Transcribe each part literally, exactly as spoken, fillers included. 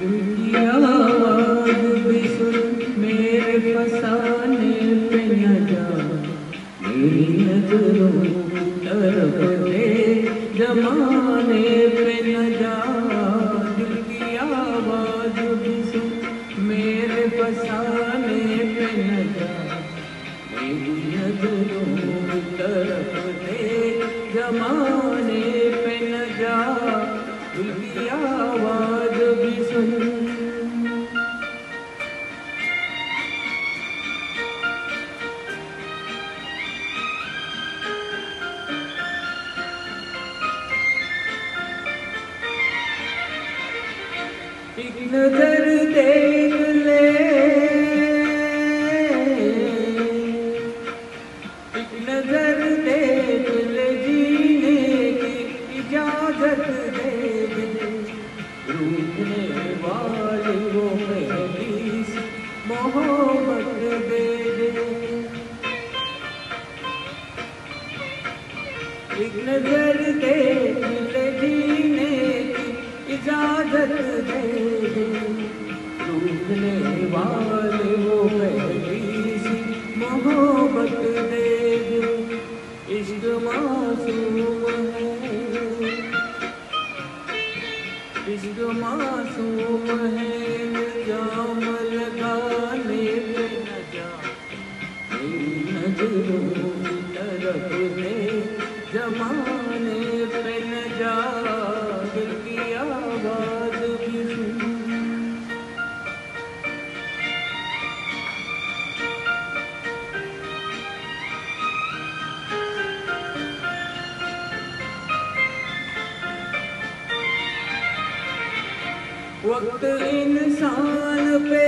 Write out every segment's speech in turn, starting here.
दिल की आवाज़ भी सुन मेरे फसाने पे न जा, मेरी नजरों की तरफ देख जमाने पे न जा। दिल की आवाज़ भी सुन मेरे फसाने पे न जा, मेरी नजरों की तरफ देख जमाने पे न जा। दिल की आवाज़ भी सुन। एक नजर देख ले, एक नजर देख ले, जीने की इजाजत दे दे। रूठने वाले वो पहली सी मोहब्बत दे दे। एक नजर देख ले, जीने की इजाजत दे दे। रूठने वाले वो पहली सी मोहब्बत दे दे। इश्क मासूम है, इश्क मासूम है, इल्जाम लगाने पे न जा, मेरी नजरों की तरफ दे जमाने पे न जा। दिल की आवाज़ भी सुन। वक्त इंसान पे,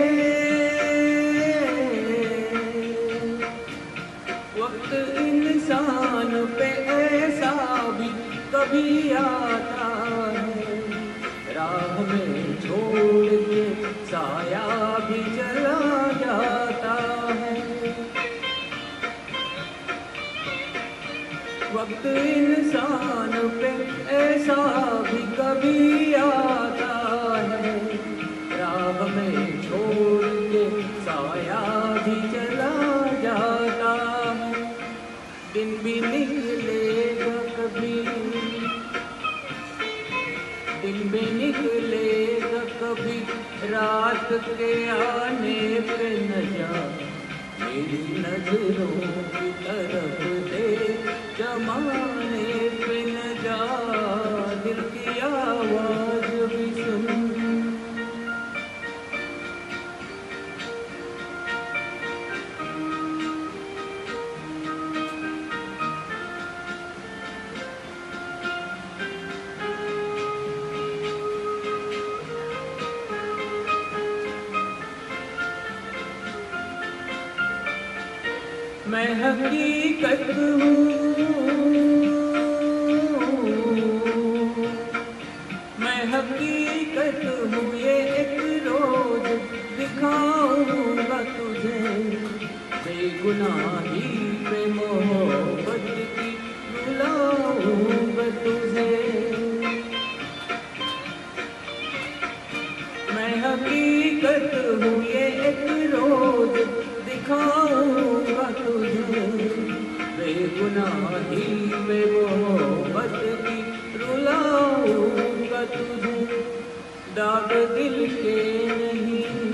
वक्त इंसान पे ऐसा भी कभी आता है, राह में छोड़ के साया भी चला जाता है। वक्त इंसान पे ऐसा भी कभी आता है, राह में छोड़ के साया भी चला जाता है। दिन भी निकलेगा कभी, दिन भी निकलेगा कभी, रात के आने पे न जा, मेरी नजरों की तरफ दे जमाने पे न जा। दिल की आवाज़ भी सुन। मैं हकीकत हूँ, मैं हकीकत हूँ, ये एक रोज दिखाऊंगा तुझे। बेगुनाही पे मोहब्बत की रुलाऊंगा तुझे। मैं हकीकत हूँ, ये एक रोज दिखाऊंगा तुझे। बेगुनाही पे मोहब्बत की रुलाऊंगा तुझे। दाग दिल के नहीं,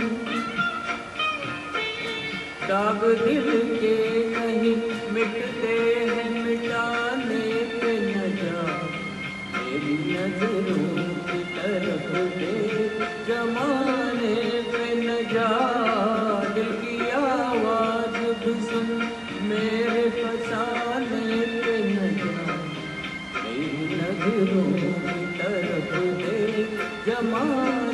दाग दिल के नहीं, मिटते हैं मिटाने पे न जा, मेरी नजरों की तरफ दे जमाने पे न जा। दिल की आवाज़ भी सुन मेरे फसाने पे न जा, मेरी नजरों की तरफ दे जमाने